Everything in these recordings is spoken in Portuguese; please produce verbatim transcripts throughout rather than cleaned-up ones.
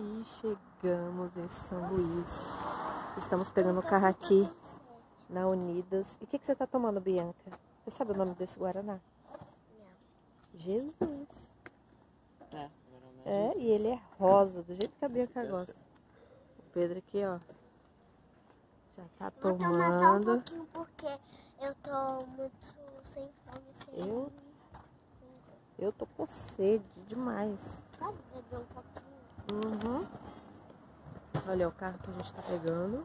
E chegamos em São Luís. Estamos pegando o carro aqui na Unidas. E o que, que você está tomando, Bianca? Você sabe o nome desse Guaraná? Não. Jesus. É, é, e ele é rosa, do jeito que a Bianca gosta. O Pedro aqui, ó. Já tá tomando. Vou tomar só um pouquinho porque eu tô muito sem fome. Sem eu, eu tô com sede demais. Pode beber um pouquinho? Uhum. Olha o carro que a gente tá pegando.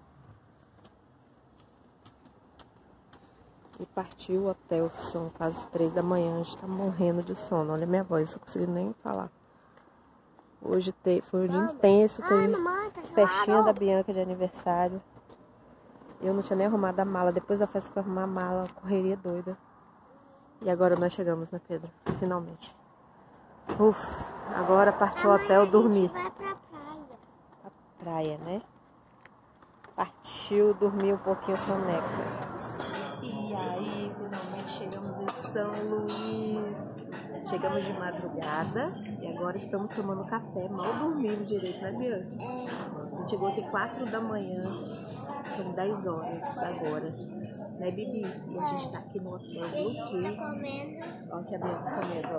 E partiu o hotel, que são quase três da manhã. A gente tá morrendo de sono. Olha a minha voz, não tô conseguindo nem falar. Hoje te, foi um dia intenso. Teve festinha da Bianca de aniversário. Eu não tinha nem arrumado a mala. Depois da festa foi arrumar a mala, correria doida. E agora nós chegamos, né, Pedro? Finalmente. Uf, agora partiu o hotel dormir. Vai pra praia. A praia, né? Partiu dormir um pouquinho soneca. E aí, finalmente chegamos em São Luís. Chegamos de madrugada e agora estamos tomando café. Mal dormimos direito, né, Bianca? A gente chegou aqui quatro da manhã. São dez horas agora, né, Bibi? E a gente tá aqui no hotel Blue Tree. Tá comendo. Olha que a Bianca tá comendo,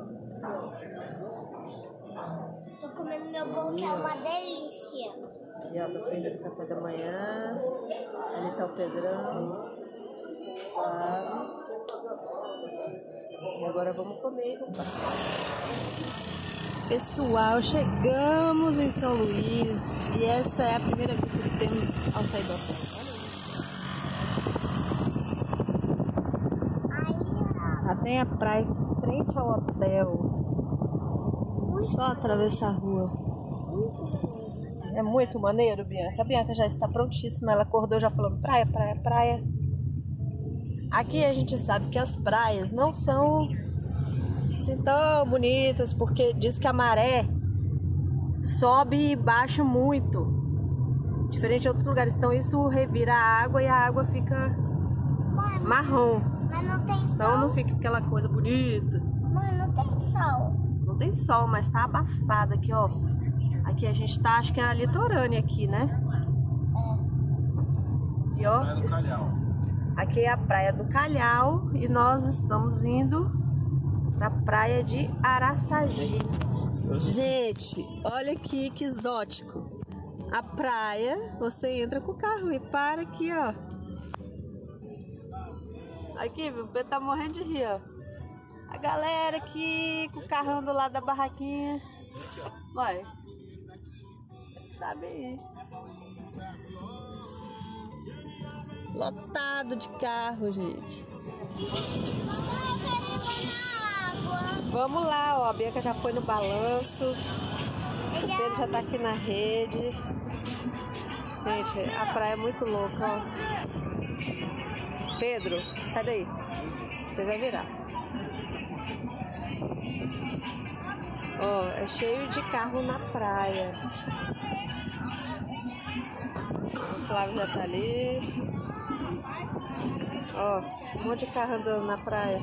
ó. Tô comendo meu bolo, que é uma delícia. E ó, tá saindo do café da manhã. Ali tá o Pedrão. Claro. E agora vamos comer. Pessoal, chegamos em São Luís e essa é a primeira vista que temos ao sair do hotel. Já tem a praia em frente ao hotel. Só atravessar a rua. É muito maneiro, Bianca. A Bianca já está prontíssima. Ela acordou já falando praia, praia, praia. Aqui a gente sabe que as praias não são assim tão bonitas, porque diz que a maré sobe e baixa muito, diferente de outros lugares. Então isso revira a água e a água fica Mãe, marrom. Mas não tem sol. Então não fica aquela coisa bonita. Mãe, não tem sol. Não tem sol, mas tá abafado aqui, ó. Aqui a gente tá, acho que é a litorânea aqui, né? É. E ó, aqui é a praia do Calhau e nós estamos indo pra praia de Araçagi. Gente, olha aqui que exótico. A praia, você entra com o carro e para aqui, ó. Aqui, o Pedro tá morrendo de rir, ó. A galera aqui com o carrão do lado da barraquinha. Vai. Sabe aí. Lotado de carro, gente. Vamos lá, ó. A Bianca já foi no balanço. O Pedro já tá aqui na rede. Gente, a praia é muito louca, ó. Pedro, sai daí. Você vai virar. Ó, é cheio de carro na praia. O Flávio já tá ali. Ó, um monte de carro andando na praia.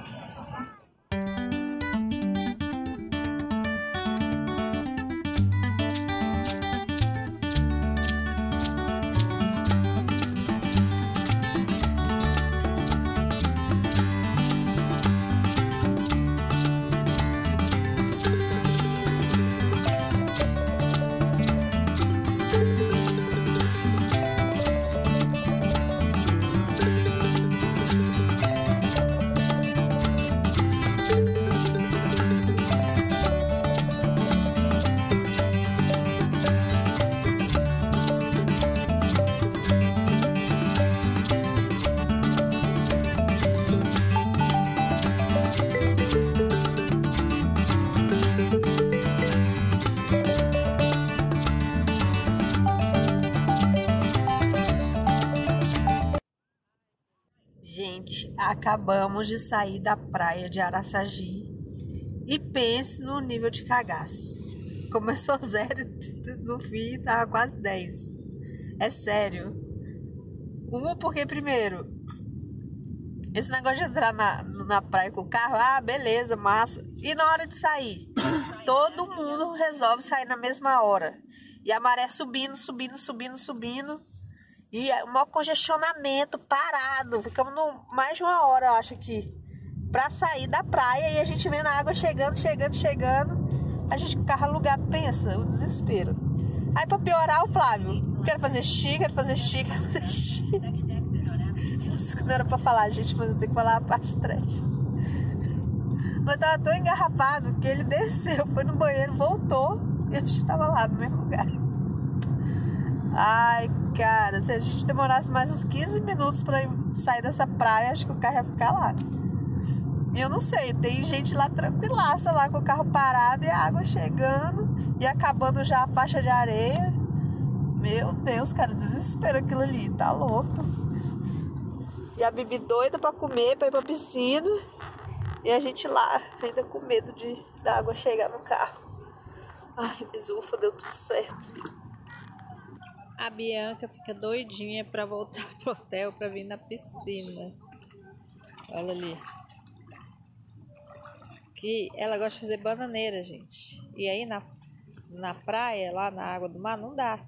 Gente, acabamos de sair da praia de Araçagi e pense no nível de cagaço. Começou zero, no fim tava quase dez. É sério. Um porque primeiro Esse negócio de entrar na, na praia com o carro, ah, beleza, massa. E na hora de sair? Todo mundo resolve sair na mesma hora. E a maré subindo, subindo, subindo, subindo. E o maior congestionamento, parado. Ficamos no, mais de uma hora, eu acho, aqui, pra sair da praia. E a gente vendo a água chegando, chegando, chegando. A gente com o carro alugado, pensa, o desespero. Aí pra piorar, o Flávio, quero fazer xixi, quero fazer xixi, quero fazer xixi. Isso não era pra falar, gente, mas eu tenho que falar a parte três. Mas tava tão engarrafado que ele desceu, foi no banheiro, voltou e a gente tava lá no mesmo lugar. Ai, cara, se a gente demorasse mais uns quinze minutos pra sair dessa praia, acho que o carro ia ficar lá. E eu não sei, tem gente lá tranquilaça, lá com o carro parado e a água chegando e acabando já a faixa de areia. Meu Deus, cara, desespero aquilo ali, tá louco. E a Bibi doida pra comer, pra ir pra piscina. E a gente lá, ainda com medo de da água chegar no carro. Ai, mas ufa, deu tudo certo. A Bianca fica doidinha pra voltar pro hotel, pra vir na piscina. Olha ali. Que ela gosta de fazer bananeira, gente. E aí na, na praia, lá na água do mar, não dá.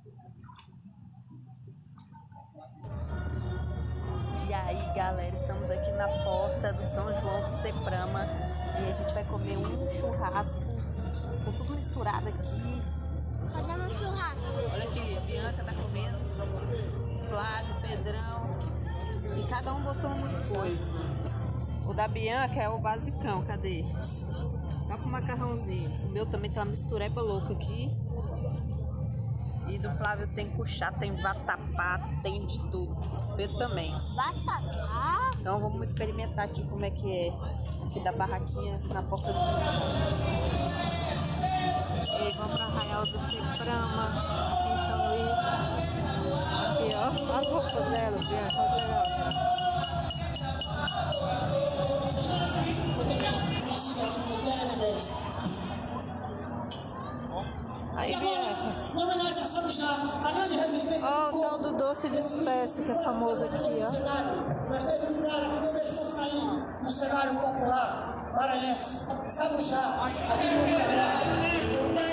E aí, galera, estamos aqui na porta do São João do Seprama e a gente vai comer um churrasco com tudo misturado aqui. Cadê meu churrasco? Olha aqui, a Bianca tá comendo, Flávio, Pedrão, e cada um botou uma coisa. O da Bianca é o basicão, cadê? Só com macarrãozinho. O meu também tem uma mistureba louca aqui. E do Flávio tem cuchá, tem vatapá, tem de tudo. Pedro também. Vatapá? Então vamos experimentar aqui como é que é. Aqui da barraquinha na porta do E vamos para Arraial do Seprama, aqui em São Luís. Aqui, ó, as roupas delas, Bianca, olha que legal. Aí, Bianca. Ó, o tal do doce de espécie que é famoso aqui, ó. Mas teve um cara que não deixou sair no cenário popular maranhense. Sabuchá, aqui no Rio Grande.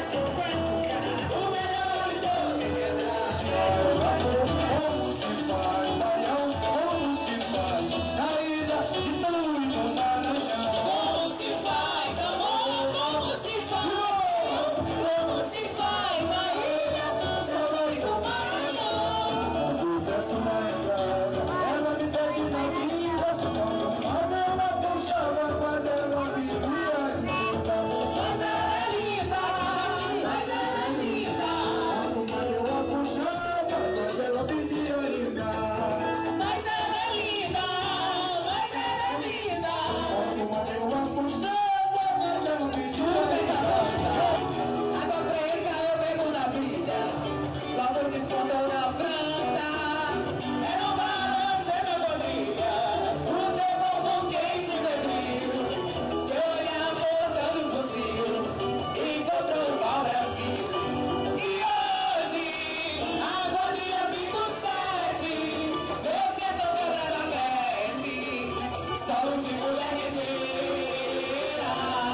Como se faz, Baião, como se faz, na ilha de São Luís do Maranhão. Como se faz, amor, como se faz, como se faz, na ilha de São Luís do Maranhão. Quando desço na entrada, ela me pede na vida, mas ela puxava quando ela me via de novo. Mas ela é linda, mas ela é linda. Quando eu a puxava, mas ela me via linda. Mas ela é linda, mas ela é linda. Quando eu a puxava, mas ela me via linda. Água preta eu bebo na vida, logo que escondeu na França. Era uma lança na Bolívia, o teu bombom quente bebido. Eu olhei a boca do fuzil, encontrou o pau-brasil. E hoje, a gordinha pico sete, meu sertão quebrando a peste, só de mulher guerreira.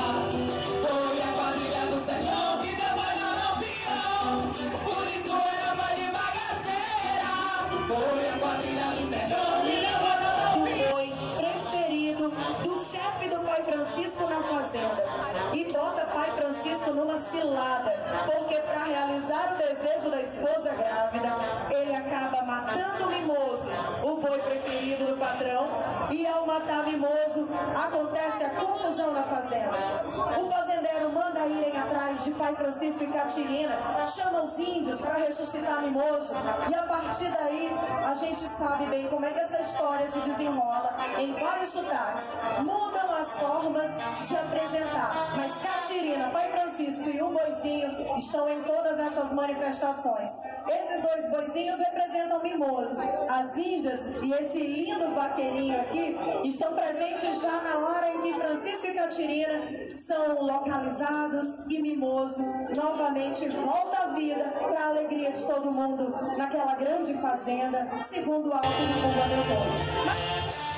Foi a quadrilha do sertão que deu mais no peão, por isso era mais de bagaceira. Foi a quadrilha do sertão que deu mais no peão. Foi preferido do chefe do Pai Francisco na fazenda e bota Pai Francisco numa cilada, porque para realizar o desejo da esposa grávida, ele acaba matando o mimoso, o boi preferido do patrão, e ao matar mimoso, acontece a confusão na fazenda. O fazendeiro manda irem atrás de Pai Francisco e Catirina, chama os índios para ressuscitar mimoso, e a partir daí, a gente sabe bem como é que essa história se desenrola em vários sotaques. Mudam as formas de apresentar, mas Catirina, Pai Francisco e o boizinho estão em todas essas manifestações. Esses dois boizinhos representam mimoso. As índias e esse lindo vaqueirinho aqui estão presentes já na hora em que Francisco e Catirina são localizados e mimoso novamente volta à vida para a alegria de todo mundo naquela grande fazenda, segundo o alto do Mundo Meu Nome.